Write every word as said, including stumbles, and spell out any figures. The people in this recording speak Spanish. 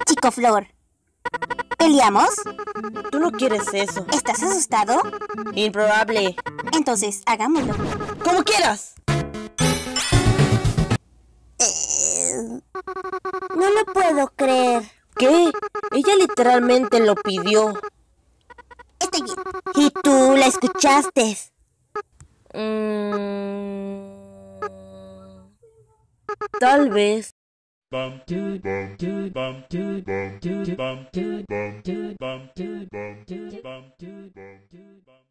Chico Flor. ¿Peleamos? Tú no quieres eso. ¿Estás asustado? Improbable. Entonces, hagámoslo. ¡Como quieras! No lo puedo creer. ¿Qué? Ella literalmente lo pidió. Estoy bien. ¿Y tú la escuchaste? Mm, tal vez. Bum do bum do bum do bum do bum do bum do bum do bum do bum do bum do bum.